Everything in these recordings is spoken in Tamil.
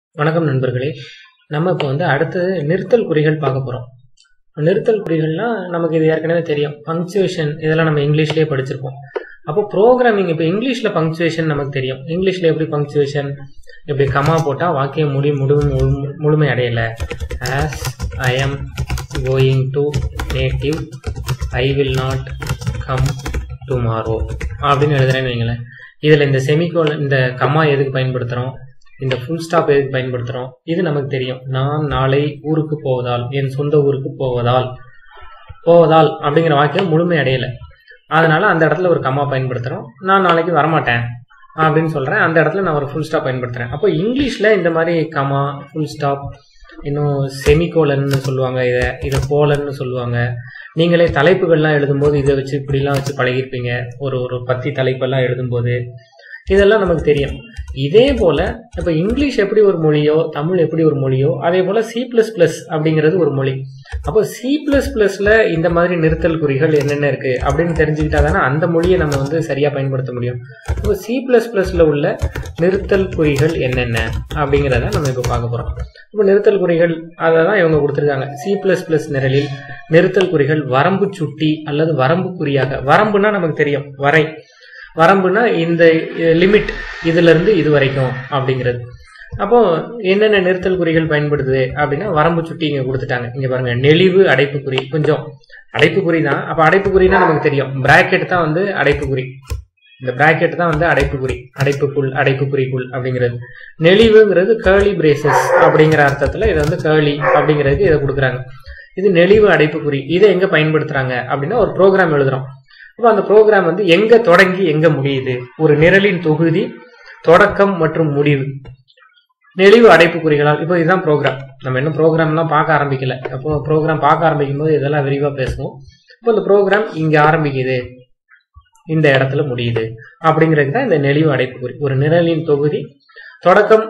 வணக்கம் நண்பர்களே. நம்ம இப்போ அடுத்தது நிறுத்தல் குறிகள் பார்க்க போகிறோம். நிறுத்தல் குறிகள்னா நமக்கு இது ஏற்கனவே தெரியும். பங்க்சுவேஷன் இதெல்லாம் நம்ம இங்கிலீஷ்லேயே படிச்சிருப்போம். அப்போ ப்ரோக்ராமிங் இப்போ இங்கிலீஷில் பங்க்சுவேஷன் நமக்கு தெரியும். இங்கிலீஷில் எப்படி பங்க்சுவேஷன், இப்படி கமா போட்டால் வாக்கியம் முழுமை அடையலை. As I am going to native I will not come tomorrow அப்படின்னு எழுதுறேன்னு வைங்களேன். இதில் இந்த செமிகோலன், இந்த கமா எதுக்கு பயன்படுத்துகிறோம், இந்த ஃபுல் ஸ்டாப் எதுக்கு பயன்படுத்துகிறோம், இது நமக்கு தெரியும். நான் நாளை ஊருக்கு போவதால், என் சொந்த ஊருக்கு போவதால் அப்படிங்கிற வாக்கியம் முழுமை அடையலை. அதனால அந்த இடத்துல ஒரு கமா பயன்படுத்துகிறோம். நான் நாளைக்கு வரமாட்டேன் அப்படின்னு சொல்கிறேன், அந்த இடத்துல நான் ஒரு ஃபுல் ஸ்டாப் பயன்படுத்துகிறேன். அப்போ இங்கிலீஷில் இந்த மாதிரி கமா, ஃபுல் ஸ்டாப், இன்னும் செமிகோலன்னு சொல்லுவாங்க, இதை கோலன்னு சொல்லுவாங்க. நீங்களே தலைப்புகள்லாம் எழுதும்போது இதை வச்சு இப்படிலாம் வச்சு பழகிருப்பீங்க. ஒரு பத்தி தலைப்பெல்லாம் எழுதும்போது இதெல்லாம் நமக்கு தெரியும். இதே போல இப்போ இங்கிலீஷ் எப்படி ஒரு மொழியோ, தமிழ் எப்படி ஒரு மொழியோ, அதே போல C++ அப்படிங்கிறது ஒரு மொழி. அப்போ C++ல இந்த மாதிரி நிறுத்தல் குறிகள் என்னென்ன இருக்கு அப்படின்னு தெரிஞ்சுக்கிட்டா தானே அந்த மொழியை நம்ம சரியா பயன்படுத்த முடியும். இப்போ C++ல உள்ள நிறுத்தல் குறிகள் என்னென்ன அப்படிங்கிறத நம்ம இப்போ பார்க்க போறோம். இப்போ நிறுத்தல் குறிகள் அதை தான் இவங்க கொடுத்துருக்காங்க. C++ நிரலில் நிறுத்தல் குறிகள் வரம்பு சுட்டி அல்லது வரம்பு குறியாக. வரம்புனா நமக்கு தெரியும், வரம்புனா இந்த லிமிட், இதுல இருந்து இது வரைக்கும் அப்படிங்கிறது. அப்போ என்னென்ன நிறுத்தல் குறிகள் பயன்படுது அப்படின்னா வரம்பு சுட்டி இங்க கொடுத்துட்டாங்க. இங்க பாருங்க, நெளிவு அடைப்புக்குறி, கொஞ்சம் அடைப்புக்குறி தான். அப்ப அடைப்புக்குறினா நமக்கு தெரியும், பிராக்கெட் தான் அடைப்புக்குறி. இந்த பிராக்கெட் தான் அடைப்புக்குறி, அடைப்புக்குள், அடைப்புக்குறிக்குள் அப்படிங்கிறது. நெளிவுங்கிறது கேர்லி பிரேசஸ் அப்படிங்கிற அர்த்தத்துல இதை கேர்லி அப்படிங்கிறதுக்கு இதை கொடுக்குறாங்க. இது நெளிவு அடைப்புக்குறி. இதை எங்க பயன்படுத்துறாங்க அப்படின்னா ஒரு ப்ரோக்ராம் எழுதுறோம். அப்போ அந்த ப்ரோக்ராம் எங்க தொடங்கி எங்க முடியுது, ஒரு நிரலின் தொகுதி, தொடக்கம் மற்றும் முடிவு, நெளிவு அடைப்புக்குறிகளால். இப்போ இதுதான் ப்ரோக்ராம். நம்ம இன்னும் ப்ரோக்ராம்லாம் பார்க்க ஆரம்பிக்கல. அப்போ ப்ரோக்ராம் பார்க்க ஆரம்பிக்கும் போது இதெல்லாம் விரிவா பேசுவோம். இப்போ இந்த ப்ரோக்ராம் இங்க ஆரம்பிக்குது, இந்த இடத்துல முடியுது அப்படிங்கிறது தான் இந்த நெளிவு அடைப்புக்குறி. ஒரு நிரலின் தொகுதி, தொடக்கம்,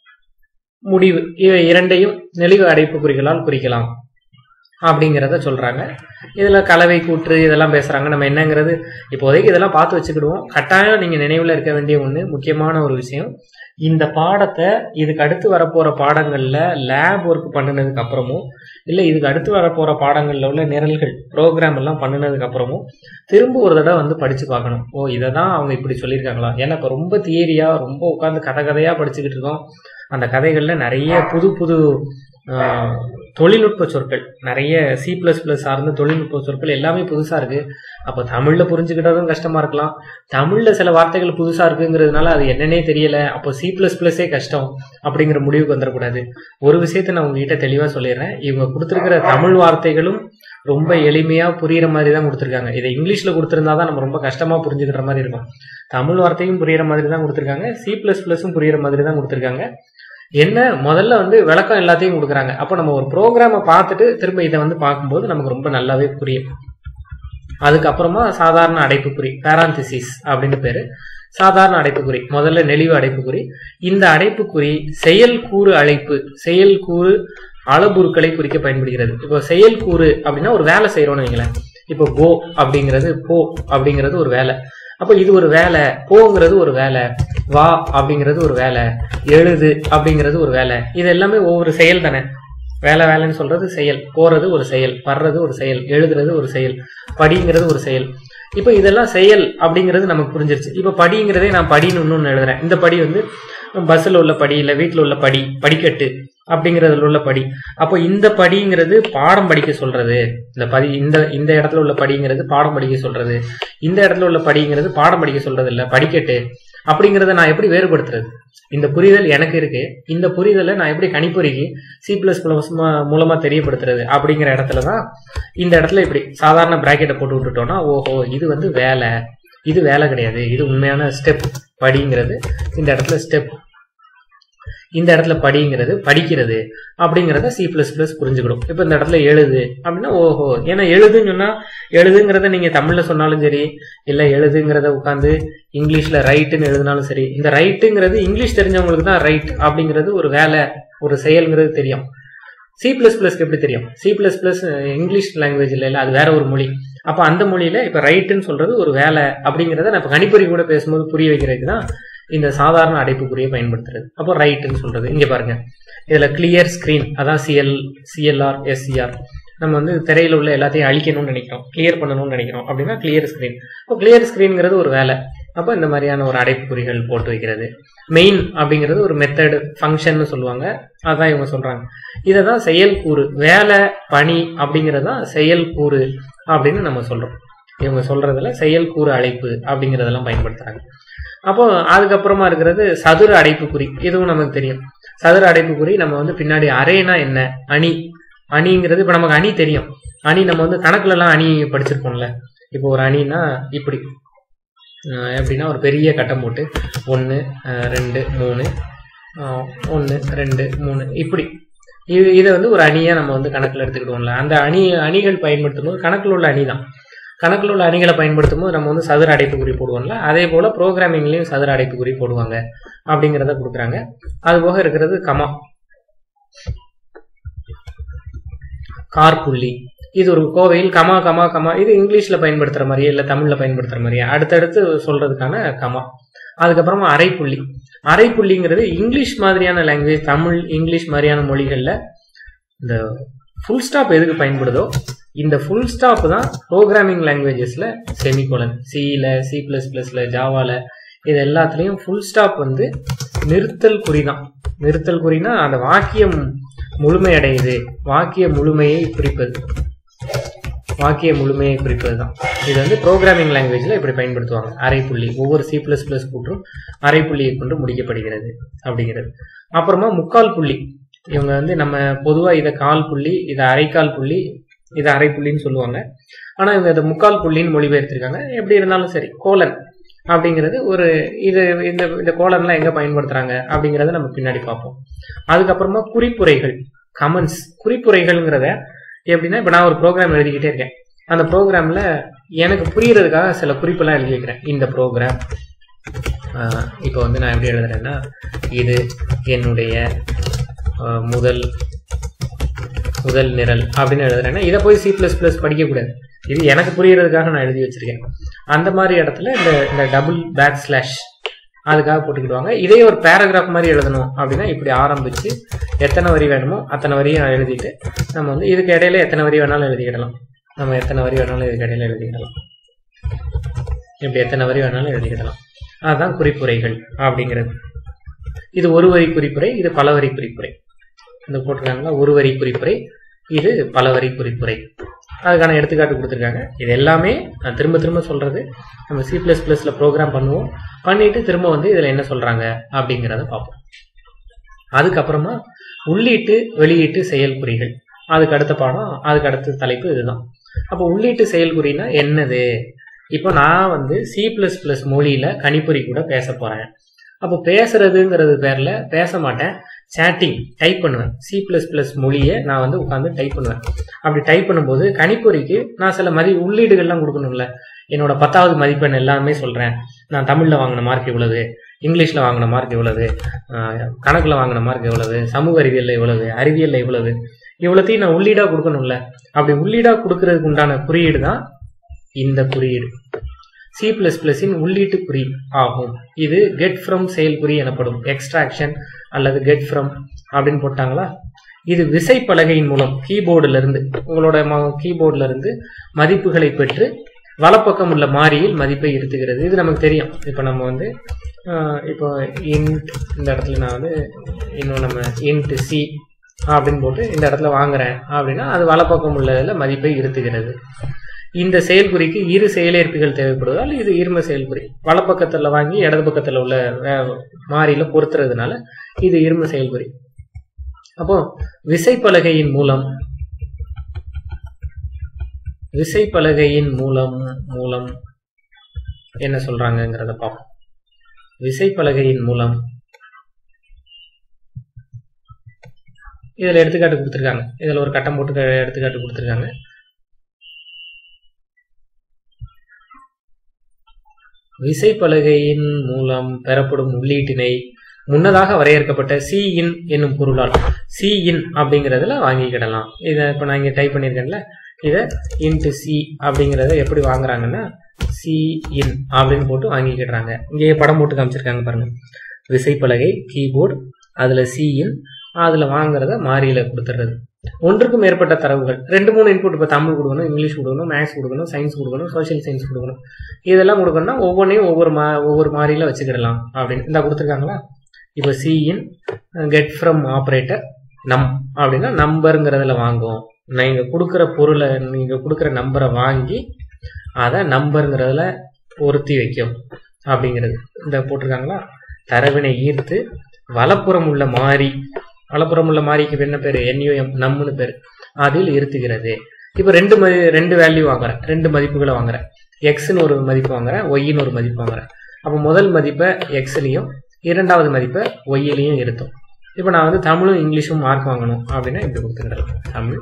முடிவு, இவை இரண்டையும் நெளிவு அடைப்புக்குறிகளால் குறிக்கலாம் அப்படிங்கிறத சொல்றாங்க. இதுல கலவை கூற்று இதெல்லாம் பேசுறாங்க. நம்ம என்னங்கிறது இப்போதைக்கு இதெல்லாம் பார்த்து வச்சுக்கிடுவோம். கட்டாயம் நீங்க நினைவுல இருக்க வேண்டிய முக்கியமான ஒரு விஷயம், இந்த பாடத்தை இதுக்கு அடுத்து வரப்போற பாடங்கள்ல லேப் ஒர்க் பண்ணினதுக்கு அப்புறமும், இல்ல இதுக்கு அடுத்து வரப்போற பாடங்கள்ல உள்ள நிரல்கள், ப்ரோக்ராம் எல்லாம் பண்ணினதுக்கு அப்புறமும் திரும்ப ஒரு தடவை படிச்சு பார்க்கணும். ஓ, இதை தான் அவங்க இப்படி சொல்லியிருக்காங்களா. ஏன்னா இப்ப ரொம்ப தியரியா, ரொம்ப உட்காந்து கதையா படிச்சுக்கிட்டு இருக்கோம். அந்த கதைகள்ல நிறைய புது புது தொழில்நுட்ப சொற்கள், நிறைய C++ சார்ந்த தொழில்நுட்ப சொற்கள் எல்லாமே புதுசா இருக்கு. அப்ப தமிழ்ல புரிஞ்சுக்கிட்டதும் கஷ்டமா இருக்கலாம். தமிழ்ல சில வார்த்தைகள் புதுசா இருக்குங்கிறதுனால அது என்னன்னே தெரியல, அப்போ C++ஏ கஷ்டம் அப்படிங்கிற முடிவுக்கு வந்துடக்கூடாது. ஒரு விஷயத்த நான் உங்ககிட்ட தெளிவா சொல்லிடுறேன். இவங்க கொடுத்துருக்கிற தமிழ் வார்த்தைகளும் ரொம்ப எளிமையா புரியுற மாதிரி தான் கொடுத்துருக்காங்க. இதை இங்கிலீஷ்ல கொடுத்துருந்தாதான் நம்ம ரொம்ப கஷ்டமா புரிஞ்சுக்கிற மாதிரி இருக்கும். தமிழ் வார்த்தையும் புரியுற மாதிரி தான் கொடுத்துருக்காங்க, C++ம் புரியுற மாதிரி தான் கொடுத்துருக்காங்க. என்ன முதல்ல விளக்கம் எல்லாத்தையும் கொடுக்குறாங்க. அப்போ நம்ம ஒரு ப்ரோக்ராமை பார்த்துட்டு திரும்ப இதை பார்க்கும்போது நமக்கு ரொம்ப நல்லாவே புரியும். அதுக்கப்புறமா சாதாரண அடைப்புக்குறி, பேராந்திசிஸ் அப்படின்னு பேரு. சாதாரண அடைப்புக்குறி, முதல்ல நெளிவு அடைப்புக்குறி. இந்த அடைப்புக்குறி செயல்கூறு அழைப்பு, செயல்கூறு அளபுருக்களை குறிக்க பயன்படுகிறது. இப்போ செயல்கூறு அப்படின்னா ஒரு வேலை செய்யறோம்னு வைங்களேன். இப்போ கோ அப்படிங்கிறது, போ அப்படிங்கிறது ஒரு வேலை. அப்போ இது ஒரு வேலை, போங்கிறது ஒரு வேலை, வா அப்படிங்கிறது ஒரு வேலை, எழுது அப்படிங்கிறது ஒரு வேலை. இது எல்லாமே ஒவ்வொரு செயல் தானே. வேலைன்னு சொல்றது செயல், போறது ஒரு செயல், வர்றது ஒரு செயல், எழுதுறது ஒரு செயல், படிங்கிறது ஒரு செயல். இப்ப இதெல்லாம் செயல் அப்படிங்கிறது நமக்கு புரிஞ்சிருச்சு. இப்ப படிங்கிறதே நான் படின்னு இன்னொன்னு எழுதுறேன். இந்த படி பஸ்ல உள்ள படி, இல்ல வீட்டுல உள்ள படி, படிக்கட்டு அப்படிங்கறதுல உள்ள படி. அப்போ இந்த படிங்கிறது பாடம் படிக்க சொல்றது, இந்த இடத்துல உள்ள படிங்கிறது பாடம் படிக்க சொல்றது, இந்த இடத்துல உள்ள படிங்கிறது பாடம் படிக்க சொல்றது இல்ல, படிக்கட்டு அப்படிங்கறத நான் எப்படி வேறுபடுத்துறது? இந்த புரிதல் எனக்கு இருக்கு, இந்த புரிதலை நான் எப்படி கணிப்பொறிக்கு C++ மூலமா தெரியப்படுத்துறது அப்படிங்கிற இடத்துலதான் இந்த இடத்துல இப்படி சாதாரண பிராக்கெட்டை போட்டு விட்டுட்டோம்னா, ஓஹோ இது வேலை, இது வேலை கிடையாது, இது உண்மையான ஸ்டெப். படிங்கிறது இந்த இடத்துல ஸ்டெப், இந்த இடத்துல படிங்கிறது படிக்கிறது அப்படிங்கிறத C++ புரிஞ்சுக்கிடும். இப்ப இந்த இடத்துல எழுது அப்படின்னா ஓஹோ, ஏன்னா எழுதுன்னு சொன்னா, எழுதுங்கிறத நீங்க தமிழ்ல சொன்னாலும் சரி, இல்ல எழுதுங்கிறத உட்காந்து இங்கிலீஷ்ல ரைட்டுன்னு எழுதினாலும் சரி, இந்த ரைட்டுங்கிறது இங்கிலீஷ் தெரிஞ்சவங்களுக்கு தான் ரைட் அப்படிங்கிறது ஒரு வேலை, ஒரு செயல்ங்கிறது தெரியும். C++க்கு எப்படி தெரியும்? C++ இங்கிலீஷ் லாங்குவேஜ் இல்ல, அது வேற ஒரு மொழி. அப்ப அந்த மொழியில இப்ப ரைட்டுன்னு சொல்றது ஒரு வேலை அப்படிங்கிறத நான் இப்ப கணிப்பொறி கூட பேசும்போது புரிய வைக்கிறதுக்கு தான் இந்த சாதாரண அடைப்புக்குறியை பயன்படுத்துறது. அப்போ ரைட்னு சொல்றது. இங்க பாருங்க, இதுல கிளியர் ஸ்கிரீன், அதான் சிஎல்ஆர் எஸ்சிஆர். நம்ம வந்து திரையில உள்ள எல்லாத்தையும் அழிக்கணும்னு நினைக்கிறோம், கிளியர் பண்ணணும்னு நினைக்கிறோம் அப்படின்னா கிளியர் ஸ்கிரீன். இப்போ கிளியர் ஸ்கிரீன்ங்கிறது ஒரு வேலை. அப்போ இந்த மாதிரியான ஒரு அடைப்புக்குறிகள் போட்டு வைக்கிறது. மெயின் அப்படிங்கிறது ஒரு மெத்தடு, ஃபங்க்ஷன் சொல்லுவாங்க, அதான் இவங்க சொல்றாங்க. இதை தான் செயல்கூறு, வேலை பணி அப்படிங்கிறது தான் செயல்கூறு அப்படின்னு நம்ம சொல்றோம். இவங்க சொல்றதுல செயல்கூறு அழைப்பு அப்படிங்கிறதெல்லாம் பயன்படுத்துறாங்க. அப்போ அதுக்கப்புறமா இருக்கிறது சதுர அடைப்புக்குறி. இதுவும் நமக்கு தெரியும். சதுர அடைப்புக்குறி நம்ம வந்து பின்னாடி அரேனா என்ன, அணி, அணிங்கிறது இப்ப நமக்கு அணி தெரியும். அணி நம்ம வந்து கணக்குல எல்லாம் அணி படிச்சிருப்போம்ல. இப்போ ஒரு அணினா இப்படி எப்படின்னா ஒரு பெரிய கட்டம் போட்டு 1 2 3 1 2 3 இப்படி இதை வந்து ஒரு அணியா நம்ம வந்து கணக்குல எடுத்துக்கிடுவோம்ல. அந்த அணிகள் பயன்படுத்தும் போது கணக்குல உள்ள அணி தான். கணக்குல உள்ள அணிகளை பயன்படுத்தும் போது நம்ம வந்து சதுர அடைப்புக்குறி போடுவோம்ல. அதே போல ப்ரோக்ராமிங்லயும் சதுர அடைப்புக்குறி போடுவாங்க அப்படிங்கிறத கொடுக்குறாங்க. அது போக இருக்கிறது கமா, கார்புள்ளி. இது ஒரு கோவையில் கமா கமா கமா, இது இங்கிலீஷ்ல பயன்படுத்துற மாதிரியே இல்ல தமிழ்ல பயன்படுத்துற மாதிரியே அடுத்தடுத்து சொல்றதுக்கான கமா. அதுக்கப்புறமா அரைப்புள்ளி. அரைப்புள்ளிங்கிறது இங்கிலீஷ் மாதிரியான லாங்குவேஜ், தமிழ் இங்கிலீஷ் மாதிரியான மொழிகள்ல இந்த ஃபுல் ஸ்டாப் எதுக்கு பயன்படுதோ இந்த ஃபுல் ஸ்டாப் தான் ப்ரோக்ராமிங் லாங்குவேஜஸ்ல செமிகோலன், சில C++ல ஜாவால இது எல்லாத்துலயும் ஃபுல் ஸ்டாப் வந்து நிறுத்தல் குறி தான். நிறுத்தல் குறினா அந்த வாக்கியம் முழுமையடையுது, வாக்கிய முழுமையை குறிப்பது, வாக்கிய முழுமையை குறிப்பது தான். இது வந்து ப்ரோக்ராமிங் லாங்குவேஜ்ல இப்படி பயன்படுத்துவாங்க. அரைப்புள்ளி, ஒவ்வொரு C++ கூற்றும் அரைப்புள்ளியை கொண்டு முடிக்கப்படுகிறது அப்படிங்கிறது. அப்புறமா முக்கால் புள்ளி. இவங்க வந்து நம்ம பொதுவா இதை கால் புள்ளி, இதை அரைக்கால் புள்ளி, இதை அரைப்புள்ளின்னு சொல்லுவாங்க. ஆனா இவங்க இதை முக்கால் புள்ளின்னு மொழிபெயர்த்திருக்காங்க. எப்படி இருந்தாலும் சரி, கோலன் அப்படிங்கிறது ஒரு இது. இந்த கோலன்லாம் எங்க பயன்படுத்துறாங்க அப்படிங்கறத நம்ம பின்னாடி பார்ப்போம். அதுக்கப்புறமா குறிப்புரைகள், கமெண்ட்ஸ். குறிப்புரைகள்ங்கிறத எப்படின்னா, இப்ப நான் ஒரு ப்ரோக்ராம் எழுதிக்கிட்டே இருக்கேன். அந்த ப்ரோக்ராம்ல எனக்கு புரியறதுக்காக சில குறிப்பெல்லாம் எழுதி வைக்கிறேன். இந்த ப்ரோக்ராம் இப்போ வந்து நான் எப்படி எழுதுறேன்னா, இது என்னுடைய முதல் நிரல் அப்படின்னு எழுதுறேன்னா இதை போய் C++ படிக்கக்கூடாது. இது எனக்கு புரியறதுக்காக நான் எழுதி வச்சிருக்கேன். அந்த மாதிரி இடத்துல இந்த டபுள் பேக் / அதுக்காக போட்டுக்கிடுவாங்க. இதே ஒரு பேராகிராஃப் மாதிரி எழுதணும் அப்படின்னா இப்படி ஆரம்பிச்சு எத்தனை வரி வேணுமோ அத்தனை வரியை நான் எழுதிட்டு நம்ம வந்து இதுக்கு இடையில எத்தனை வரி வேணாலும் எழுதிக்கிடலாம். நம்ம எத்தனை வரி வேணாலும் இதுக்கு இடையில எழுதிக்கிடலாம். இப்படி எத்தனை வரி வேணாலும் எழுதிக்கிடலாம். அதுதான் குறிப்புரைகள் அப்படிங்கிறது. இது ஒரு வரி குறிப்புரை, இது பல வரி குறிப்புரை. இந்த போட்டிருக்காங்களா, ஒரு வரி குறிப்புரை, இது பல வரி குறிப்புரை. அதுக்கான எடுத்துக்காட்டு கொடுத்துருக்காங்க. இது எல்லாமே நான் திரும்ப திரும்ப சொல்றது, நம்ம C++ல ப்ரோக்ராம் பண்ணுவோம், பண்ணிட்டு திரும்ப வந்து இதுல என்ன சொல்றாங்க அப்படிங்கிறத பார்ப்போம். அதுக்கப்புறமா உள்ளீட்டு வெளியீட்டு செயல்குறிகள். அதுக்கு அடுத்த பாடம், அதுக்கு அடுத்த தலைப்பு இதுதான். அப்போ உள்ளீட்டு செயல்குறினா என்னது? இப்போ நான் வந்து C++ மொழியில கணிப்பொறி கூட பேச போறேன். அப்போ பேசுறதுங்கிறது பேர்ல பேச மாட்டேன், சேட்டிங், டைப் பண்ணுவேன். C++ மொழியை நான் வந்து உட்காந்து டைப் பண்ணுவேன். அப்படி டைப் பண்ணும்போது கணிப்பொறிக்கு நான் சில உள்ளீடுகள்லாம் கொடுக்கணும்ல. என்னோட 10வது மதிப்பெண் எல்லாமே சொல்றேன். நான் தமிழ்ல வாங்கின மார்க் இவ்வளவு, இங்கிலீஷ்ல வாங்கின மார்க் இவ்வளவு, கணக்குல வாங்கின மார்க் இவ்வளவு, சமூக அறிவியல்ல இவ்வளவு, அறிவியல்ல இவ்வளவு, இவ்வளத்தையும் நான் உள்ளீடா கொடுக்கணும்ல. அப்படி உள்ளீடா கொடுக்கறதுக்கு உண்டான குறியீடு தான் இந்த குறியீடு, C++இன் உள்ளீட்டு குறி ஆகும். இது கெட் ஃப்ரம் செயல்குறி எனப்படும். எக்ஸ்ட்ராக்ஷன் அல்லது கெட் ஃப்ரம் அப்படின்னு போட்டாங்களா. இது விசைப்பலகையின் மூலம் கீபோர்டுல இருந்து, உங்களோட கீபோர்டுல இருந்து மதிப்புகளை பெற்று வலப்பக்கம் உள்ள மாறியில் மதிப்பை இருத்துகிறது. இது நமக்கு தெரியும். இப்ப நம்ம வந்து இப்போ இன்ட், இந்த இடத்துல நான் வந்து இன்னும் நம்ம இன்ட் C அப்படின்னு போட்டு இந்த இடத்துல வாங்குறேன் அப்படின்னா அது வலப்பக்கம் உள்ளதுல மதிப்பை இருத்துகிறது. இந்த செயல்குறிக்கு இரு செயலேற்பிகள் தேவைப்படுவதால் இது இரும செயல்குறி. வலப்பக்கத்துல வாங்கி இடது பக்கத்துல உள்ள மாறியில பொறுத்துறதுனால இது இரும செயல்குறி. அப்போ விசைப்பலகையின் மூலம் என்ன சொல்றாங்கிறத பார்ப்போம். விசைப்பலகையின் மூலம் இதுல எடுத்துக்காட்டு கொடுத்துருக்காங்க. இதுல ஒரு கட்டம் போட்டு எடுத்துக்காட்டு கொடுத்துருக்காங்க. விசைப்பலகையின் மூலம் பெறப்படும் உள்ளீட்டினை முன்னதாக வரையறுக்கப்பட்ட Cin என்னும் பொருளால் Cin அப்படிங்கிறதுல வாங்கிக்கிடலாம். இதை இப்ப நான் இங்க டைப் பண்ணிருக்கேன்ல, இதை int C அப்படிங்கிறத எப்படி வாங்குறாங்கன்னா, சி இன் அப்படின்னு போட்டு வாங்கிக்கிடுறாங்க. இங்கே படம் போட்டு காமிச்சிருக்காங்க பாருங்க. விசைப்பலகை, கீபோர்டு, அதில் சி இன், அதில் வாங்குறத மாறியில கொடுத்துறது. ஒன்றுக்கும் மேற்பட்ட தரவுகள் 2-3 இன்புட், இப்போ தமிழ் கொடுக்கணும், இங்கிலீஷ் கொடுக்கணும், மேக்ஸ் கொடுக்கணும், சயின்ஸ் கொடுக்கணும், சோஷியல் சயின்ஸ் கொடுக்கணும், இதெல்லாம் கொடுக்கணும்னா ஒவ்வொன்றையும் ஒவ்வொரு மாறியில வச்சுக்கிடலாம் அப்படின்னு இந்த கொடுத்துருக்காங்களா. இப்போ C in get from operator நம் அப்படின்னா நம்பருங்கிறதுல வாங்குவோம். நீங்கள் கொடுக்குற பொருளை, நீங்கள் கொடுக்குற நம்பரை வாங்கி அதை நம்பருங்கிறதுல பொருத்தி வைக்கும் அப்படிங்கிறது இந்த போட்டிருக்காங்களா. தரவினை ஈர்த்து வலப்புறம் உள்ள மாறி, வலப்புறம் உள்ள மாறிக்கு என்ன பேர், NUM நம்முன்னு பேர், அதில் இருத்துகிறது. இப்போ ரெண்டு வேல்யூ வாங்குறேன், 2 மதிப்புகளை வாங்குறேன். எக்ஸ்ன்னு ஒரு மதிப்பு வாங்குறேன், ஒய்ன்னு ஒரு மதிப்பு வாங்குறேன். அப்போ முதல் மதிப்பை எக்ஸ்லையும் இரண்டாவது மதிப்பை ஒய்யிலையும் இருத்தும். இப்போ நான் வந்து தமிழும் இங்கிலீஷும் மார்க் வாங்கணும் அப்படின்னா இப்படி கொடுத்துக்கிடலாம், தமிழ்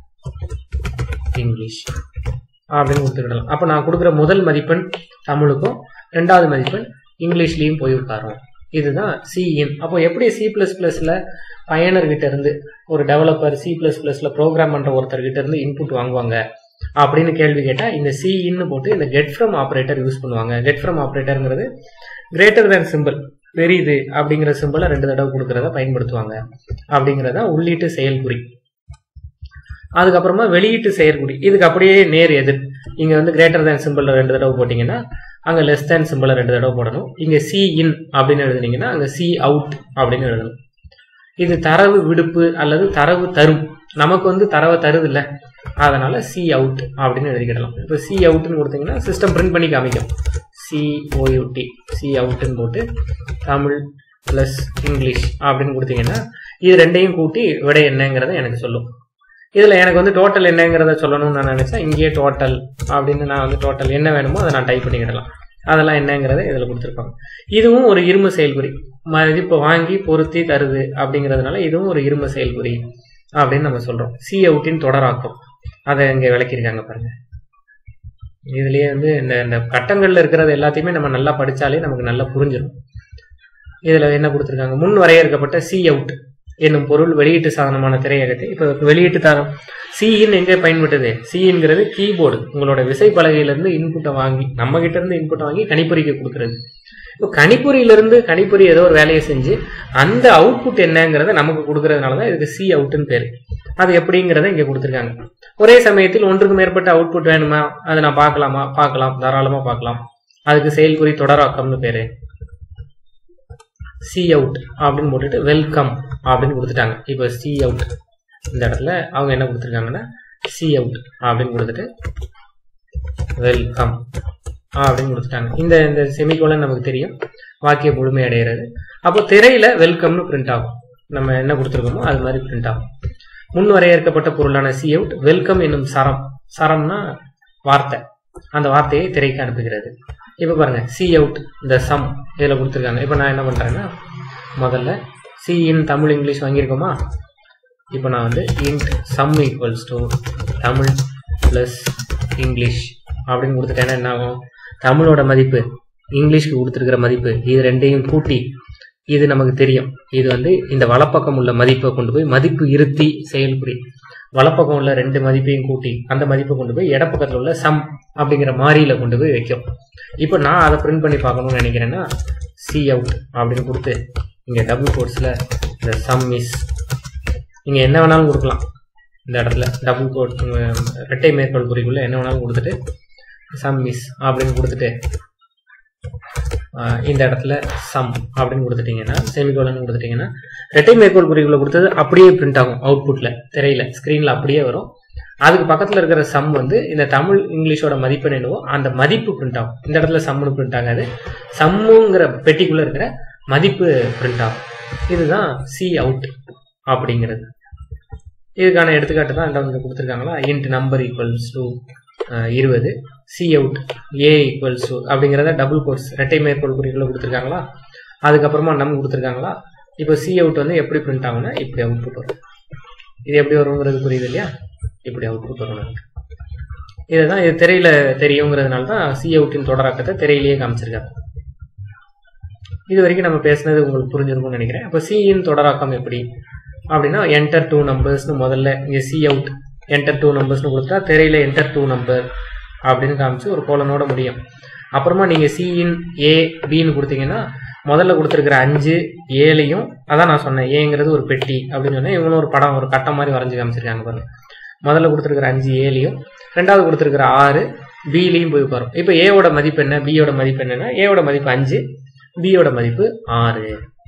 இங்கிலீஷ் அப்படின்னு கொடுத்துக்கிடலாம். அப்போ நான் கொடுக்குற முதல் மதிப்பெண் தமிழுக்கும், ரெண்டாவது மதிப்பெண் இங்கிலீஷ்லையும் போய் உட்காரும். இதுதான் சி இன். அப்போ எப்படி C++ல பயனர்கிட்ட இருந்து ஒரு டெவலப்பர், C++ல ப்ரோக்ராம் பண்ற ஒருத்தர்கிட்ட இருந்து இன்புட் வாங்குவாங்க அப்படின்னு கேள்வி கேட்டால் இந்த சி இன்னு போட்டு இந்த கெட் ஃப்ரம் ஆப்ரேட்டர் யூஸ் பண்ணுவாங்க. கெட் ஃப்ரம் ஆப்ரேட்டருங்கிறது கிரேட்டர் தேன் சிம்பிள், பெரிது அப்படிங்கிற சிம்பிளை 2 தடவை கொடுக்கறத பயன்படுத்துவாங்க அப்படிங்கிறத உள்ளீட்டு செயல்குறி. அதுக்கப்புறமா வெளியீட்டு செயற்குறி, இதுக்கு அப்படியே நேர் எதிர். இங்க வந்து கிரேட்டர் தேன் சிம்பிள் 2 தடவை போட்டீங்கன்னா அங்க லெஸ் தேன் சிம்பிளை 2 தடவை போடணும். இங்க சி இன் அப்படின்னு எழுதுனீங்கன்னா அங்க சி அவுட் அப்படின்னு எழுதணும். இது தரவு விடுப்பு அல்லது தரவு தரும். நமக்கு வந்து தரவை தருது இல்லை, அதனால சி அவுட் அப்படின்னு எழுதிக்கிடலாம். இப்போ சி அவுட்னு கொடுத்தீங்கன்னா சிஸ்டம் பிரிண்ட் பண்ணி காமிக்கும். COUT, சி அவுட்னு போட்டு தமிழ் பிளஸ் இங்கிலீஷ் அப்படின்னு கொடுத்தீங்கன்னா இது ரெண்டையும் கூட்டி விடை என்னங்கிறத எனக்கு சொல்லும். இதில் எனக்கு வந்து டோட்டல் என்னங்கிறத சொல்லணும்னு நான் நினைச்சேன். இங்கேயே டோட்டல் அப்படின்னு நான் வந்து டோட்டல் என்ன வேணுமோ அதை நான் டைப் பண்ணிக்கிடலாம். அதெல்லாம் என்னங்கிறத இதில் கொடுத்துருப்பாங்க. இதுவும் ஒரு இரும செயல்குறி, மதிப்பை வாங்கி பொருத்தி தருது அப்படிங்கிறதுனால இதுவும் ஒரு இரும செயல்குறி அப்படின்னு நம்ம சொல்றோம். சி அவுட்டின் தொடராக்கம் அதை இங்கே விளக்கியிருக்காங்க பாருங்க. இதுலயே வந்து இந்த கட்டங்கள்ல இருக்கிறது எல்லாத்தையுமே நம்ம நல்லா படிச்சாலே நமக்கு நல்லா புரிஞ்சிடும். இதுல என்ன கொடுத்துருக்காங்க, முன் வரையறுக்கப்பட்ட சி அவுட் என்னும் பொருள் வெளியீட்டு சாதனமான திரையகத்தை. இப்போ வெளியீட்டு தாரம் சிஇன் எங்கே பயன்பட்டது? சிஇன்கிறது கீபோர்டு, உங்களோட விசைப்பலகையிலிருந்து இன்புட்டை வாங்கி, நம்ம கிட்ட இருந்து இன்புட்டை வாங்கி கணிப்பொறிக்கு கொடுக்கறது. இப்போ கணிப்பொறியிலிருந்து கணிப்பொறி ஏதோ ஒரு வேலையை செஞ்சு அந்த அவுட்புட் என்னங்கிறத நமக்கு கொடுக்கறதுனாலதான் இதுக்கு சி அவுட்னு பேரு. அது எப்படிங்கிறத இங்க கொடுத்துருக்காங்க. ஒரே சமயத்தில் ஒன்றுக்கு மேற்பட்ட அவுட்புட் வேணுமா, அதை நான் பார்க்கலாமா? பார்க்கலாம், தாராளமா பார்க்கலாம். அதுக்கு செயல்குறி தொடராக்கம்னு பேரு. சி அவுட் அப்படின்னு போட்டுட்டு வெல்கம் அப்படின்னு கொடுத்துட்டாங்க. இப்போ சி அவுட் இந்த இடத்துல அவங்க என்ன கொடுத்துருக்காங்கன்னா சி அவுட் அப்படின்னு கொடுத்துட்டு வெல்கம் அப்படின்னு கொடுத்துட்டாங்க. இந்த செமிகோலன் நமக்கு தெரியும் வாக்கிய முழுமை அடைகிறது. அப்போ திரையில வெல்கம்னு பிரிண்ட் ஆகும். நம்ம என்ன கொடுத்துருக்கோமோ அது மாதிரி பிரிண்ட் ஆகும். முன் வரையறுக்கப்பட்ட பொருளான சி அவுட் வெல்கம் என்னும் சரம், சரம்னா வார்த்தை, அந்த வார்த்தையை திரைக்கு அனுப்புகிறது. இப்போ பாருங்க சி அவுட் இந்த சம் இதில் கொடுத்துருக்காங்க. இப்போ நான் என்ன பண்றேன்னா முதல்ல சி இன் தமிழ் இங்கிலீஷ் வாங்கியிருக்கோமா. இப்போ நான் வந்து int sum equals to Tamil plus English அப்படின்னு கொடுத்துட்டேன்னா என்ன ஆகும், தமிழோட மதிப்பு இங்கிலீஷ்க்கு கொடுத்துருக்கிற மதிப்பு இது ரெண்டையும் கூட்டி, இது நமக்கு தெரியும், இது வந்து இந்த வலப்பக்கம் உள்ள மதிப்பை கொண்டு போய் மதிப்பு இருத்தி செயல்புரி வலப்பக்கம் உள்ள 2 மதிப்பையும் கூட்டி அந்த மதிப்பை கொண்டு போய் இடப்பக்கத்தில் உள்ள சம் அப்படிங்கிற மாறியில கொண்டு போய் வைக்கும். இப்போ நான் அதை பிரிண்ட் பண்ணி பார்க்கணும்னு நினைக்கிறேன்னா சி அவுட் அப்படின்னு கொடுத்து இங்க டபுள் கோட்ஸ்ல இந்த சம் இஸ், நீங்க என்ன வேணாலும் கொடுக்கலாம். இந்த இடத்துல டபுள் கோட் இரட்டை மேற்கோள் குறிக்குள்ள என்ன வேணாலும் கொடுத்துட்டு சம் இஸ் அப்படின்னு கொடுத்துட்டு இந்த இடத்துல சம் அப்படின்னு கொடுத்துட்டீங்கன்னா செமிகோலன் கொடுத்துட்டீங்கன்னா இரட்டை மேற்கோள் குறிக்குள்ள கொடுத்தது அப்படியே பிரிண்ட் ஆகும். அவுட்புட்ல திரையில ஸ்கிரீன்ல அப்படியே வரும். அதுக்கு பக்கத்துல இருக்கிற சம் வந்து இந்த தமிழ் இங்கிலீஷோட மதிப்பு என்னவோ அந்த மதிப்பு பிரிண்ட் ஆகும். இந்த இடத்துல சம்னு பிரிண்ட் ஆகாது, சம்முங்கிற பெட்டிக்குள்ள இருக்கிற மதிப்பு பிரிண்ட் ஆகும். இதுதான் சி அவுட் அப்படிங்கிறது. இதுக்கான எடுத்துக்காட்டு தான் இந்த கொடுத்துருக்காங்களா. Int number equals to 20 C out A equals to அப்படிங்கிறத டபுள் கோட்ஸ் இரட்டை மேற்கோள் குறிக்குள்ள கொடுத்துருக்காங்களா. அதுக்கப்புறமா நம்ம கொடுத்துருக்காங்களா. இப்போ சி அவுட் வந்து எப்படி பிரிண்ட் ஆகும்னா இப்படி அவுட்புட் வரும். இது எப்படி வருங்கிறது புரியுது இல்லையா, இப்படி அவுட்புட் வரும். இதுதான் இது திரையில தெரியுங்கிறதுனால தான் சி அவுட்டின் தொடராக்கத்தை திரையிலேயே காமிச்சிருக்காங்க. இது வரைக்கும் நம்ம பேசுனது உங்களுக்கு புரிஞ்சிருக்கும்னு நினைக்கிறேன். அப்போ சிஇன் தொடராக்கம் எப்படி அப்படின்னா என்டர் 2 நம்பர்ஸ்னு முதல்ல இங்கே சி அவுட் என்டர் 2 நம்பர்ஸ்னு கொடுத்தா திரையில என்டர் 2 நம்பர் அப்படின்னு காமிச்சு ஒரு கோலனோட முடியும். அப்புறமா நீங்கள் சிஇன் ஏ பின்னு கொடுத்தீங்கன்னா முதல்ல கொடுத்துருக்கிற 5 7ஐயும் அதான் நான் சொன்னேன், ஏங்கிறது ஒரு பெட்டி அப்படின்னு சொன்னேன். இவங்களும் ஒரு படம் ஒரு கட்டம் மாதிரி வரைஞ்சி காமிச்சிருக்காங்க பாருங்க. முதல்ல கொடுத்துருக்கிற 5 7ஐயும் ரெண்டாவது கொடுத்துருக்கிற 6 பிலையும் போய் பாருங்க. இப்போ ஏவோட மதிப்பு என்ன, பியோட மதிப்பு என்னன்னா ஏவோட மதிப்பு 5, பியோட மதிப்பு 6.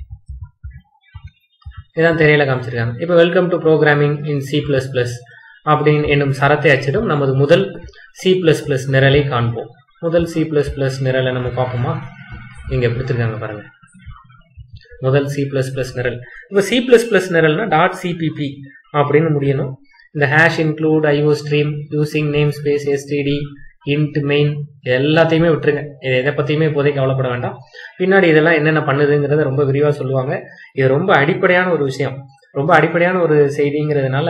இதான் திரையில காமிச்சிருக்காங்க. இப்போ welcome to programming in C++ அப்படின்னு என்னும் சரத்தை அச்சிடும் நமது முதல் C++ நிரலை காண்போம். முதல் C++ நிரலை நம்ம பார்ப்போமா? இங்க கொடுத்துருக்காங்க பாருங்க, முதல் C++ நிரல். இப்போ C++ நிரல்னா .cpp அப்படின்னு முடியணும். இந்த hash include IOStream using namespace std int main எல்லாத்தையுமே விட்டுருங்க. எதை பத்தியுமே இப்போதைக்கு கவலைப்பட வேண்டாம். பின்னாடி இதெல்லாம் என்னென்ன பண்ணுதுங்கிறத ரொம்ப விரிவா சொல்லுவாங்க. இது ரொம்ப அடிப்படையான ஒரு விஷயம், ரொம்ப அடிப்படையான ஒரு செய்திங்கிறதுனால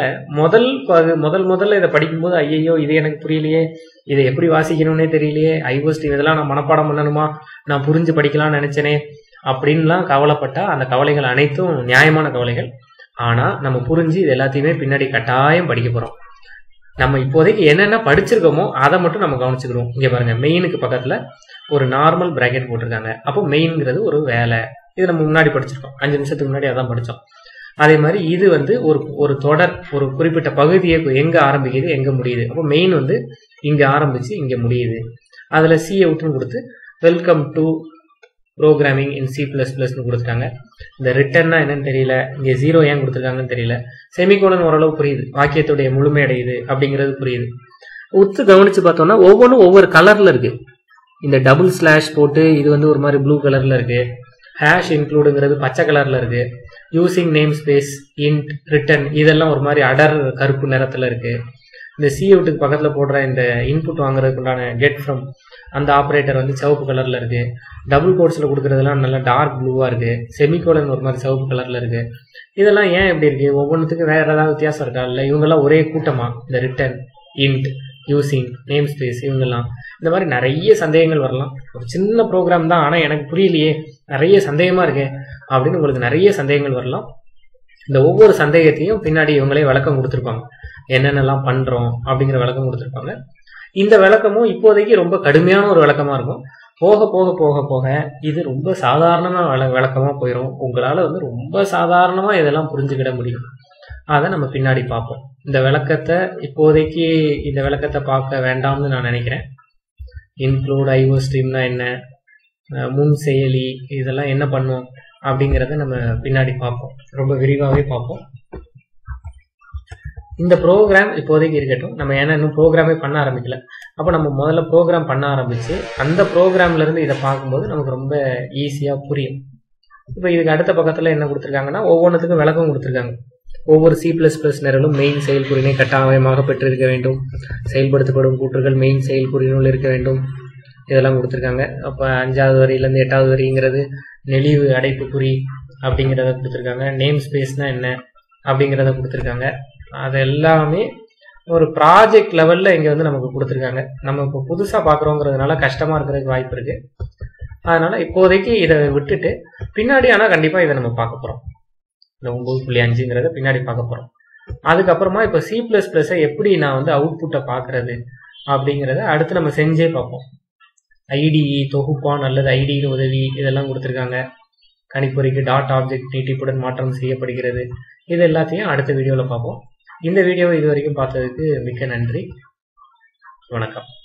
முதல்ல இதை படிக்கும்போது ஐயோ இது எனக்கு புரியலையே, இதை எப்படி வாசிக்கணும்னே தெரியலையே, IOStream இதெல்லாம் நான் மனப்பாடம் பண்ணணுமா, நான் புரிஞ்சு படிக்கலாம்னு நினைச்சேனே அப்படின்லாம் கவலைப்பட்டா அந்த கவலைகள் அனைத்தும் நியாயமான கவலைகள். ஆனா நம்ம புரிஞ்சு இது எல்லாத்தையுமே பின்னாடி கட்டாயம் படிக்க போறோம். நம்ம இப்போதைக்கு என்னென்ன படிச்சிருக்கோமோ அதை மட்டும் நம்ம கவனிச்சுக்கிறோம். இங்க பாருங்க, மெயினுக்கு பக்கத்துல ஒரு நார்மல் பிராக்கெட் போட்டிருக்காங்க. அப்போ மெயின்ங்கிறது ஒரு வேலை, இது நம்ம முன்னாடி படிச்சிருக்கோம், 5 நிமிஷத்துக்கு முன்னாடி அதான் படிச்சோம். அதே மாதிரி இது ஒரு தொடர், ஒரு குறிப்பிட்ட பகுதியை எங்க ஆரம்பிக்குது எங்க முடியுது. அப்போ மெயின் இங்க ஆரம்பிச்சு இங்க முடியுது. அதுல சி அவுட்னு கொடுத்து வெல்கம் டு ப்ரோக்ராமிங் இன் C++ன்னு கொடுத்துட்டாங்க. இந்த ரிட்டர்னா என்னன்னு தெரியல, இங்க 0 ஏன் கொடுத்துருக்காங்கன்னு தெரியல. செமிகோலன் ஓரளவு புரியுது, வாக்கியத்துடைய முழுமை அடையுது அப்படிங்கிறது புரியுது. உத்து கவனிச்சு பார்த்தோம்னா ஒவ்வொன்றும் ஒவ்வொரு கலர்ல இருக்கு. இந்த டபுள் ஸ்லாஷ் போட்டு இது ஒரு மாதிரி ப்ளூ கலர்ல இருக்கு. ஹேஷ் இன்க்ளூடுங்கிறது பச்சை கலர்ல இருக்கு. Using namespace int return இதெல்லாம் ஒரு மாதிரி அடர் கருப்பு நிறத்துல இருக்கு. இந்த சி அவுட்டுக்கு பக்கத்துல போடுற இந்த இன்புட் வாங்குறதுக்கு உண்டான கெட் ஃப்ரம் அந்த ஆப்ரேட்டர் சிவப்பு கலர்ல இருக்கு. டபுள் கோட்ஸ்ல கொடுக்கறதெல்லாம் நல்லா டார்க் ப்ளூவா இருக்கு. செமிகோலன் ஒரு மாதிரி சிவப்பு கலர்ல இருக்கு. இதெல்லாம் ஏன் இப்படி இருக்கு, ஒவ்வொன்றுத்துக்கும் வேற ஏதாவது வித்தியாசம் இருக்கா? இல்லை இவங்கெல்லாம் ஒரே கூட்டமா? இந்த return, int, using namespace இவங்கெல்லாம் இந்த மாதிரி நிறைய சந்தேகங்கள் வரலாம். ஒரு சின்ன ப்ரோக்ராம் தான், ஆனா எனக்கு புரியலையே, நிறைய சந்தேகமா இருக்கு அப்படின்னு உங்களுக்கு நிறைய சந்தேகங்கள் வரலாம். இந்த ஒவ்வொரு சந்தேகத்தையும் பின்னாடி இவங்களே விளக்கம் கொடுத்துருப்பாங்க, என்னென்னலாம் பண்றோம் அப்படிங்கிற விளக்கம் கொடுத்துருப்பாங்க. இந்த விளக்கமும் இப்போதைக்கு ரொம்ப கடுமையான ஒரு விளக்கமா இருக்கும். போக போக போக போக இது ரொம்ப சாதாரணமான விளக்கமா போயிடும். உங்களால ரொம்ப சாதாரணமா இதெல்லாம் புரிஞ்சுக்கிட முடியும். அதை நம்ம பின்னாடி பார்ப்போம். இந்த விளக்கத்தை இப்போதைக்கு இந்த விளக்கத்தை பார்க்க வேண்டாம்னு நான் நினைக்கிறேன். இன்க்ளூட் IOStreamனா என்ன, முன் செயலி இதெல்லாம் என்ன பண்ணும் அப்படிங்கிறத நம்ம பின்னாடி பார்ப்போம், ரொம்ப விரிவாகவே பார்ப்போம். இந்த ப்ரோக்ராம் இப்போதைக்கு இருக்கட்டும். நம்ம ஏன்னா இன்னும் ப்ரோக்ராமே பண்ண ஆரம்பிக்கல. அப்போ நம்ம முதல்ல ப்ரோக்ராம் பண்ண ஆரம்பிச்சு அந்த ப்ரோக்ராம்ல இருந்து இதை பார்க்கும்போது நமக்கு ரொம்ப ஈஸியா புரியும். இப்போ இதுக்கு அடுத்த பக்கத்துல என்ன கொடுத்துருக்காங்கன்னா ஒவ்வொன்றுத்துக்கும் விளக்கம் கொடுத்துருக்காங்க. ஒவ்வொரு C++ நிரலும் மெயின் செயல்புரியினை கட்டாயமாக பெற்றிருக்க வேண்டும். செயல்படுத்தப்படும் கூற்றுகள் மெயின் செயல்புரியினுள் இருக்க வேண்டும். இதெல்லாம் கொடுத்துருக்காங்க. அப்போ 5வது வரியிலேருந்து 8வது வரிங்கிறது நெளிவு அடைப்பு குறி அப்படிங்கிறத கொடுத்துருக்காங்க. நேம் ஸ்பேஸ்னா என்ன அப்படிங்கிறத கொடுத்துருக்காங்க. அது எல்லாமே ஒரு ப்ராஜெக்ட் லெவல்ல இங்க நமக்கு கொடுத்துருக்காங்க. நம்ம இப்போ புதுசா பாக்குறோங்கிறதுனால கஷ்டமா இருக்கிறதுக்கு வாய்ப்பு இருக்கு. அதனால இப்போதைக்கு இதை விட்டுட்டு பின்னாடி ஆனா கண்டிப்பா இதை நம்ம பார்க்க போறோம். இந்த 9.5ங்கிறத பின்னாடி பார்க்க போறோம். அதுக்கப்புறமா இப்ப C++ஐ எப்படி நான் அவுட்புட்டை பாக்குறது அப்படிங்கிறத அடுத்து நம்ம செஞ்சே பார்ப்போம். IDE தொகுப்பான் அல்லது IDE உதவி இதெல்லாம் கொடுத்துருக்காங்க. கணிப்பொறிக்கு டாட் ஆப்ஜெக்ட் நீட்டிப்புடன் மாற்றம் செய்யப்படுகிறது. இது எல்லாத்தையும் அடுத்த வீடியோல பார்ப்போம். இந்த வீடியோவை இது வரைக்கும் பார்த்ததுக்கு மிக்க நன்றி. வணக்கம்.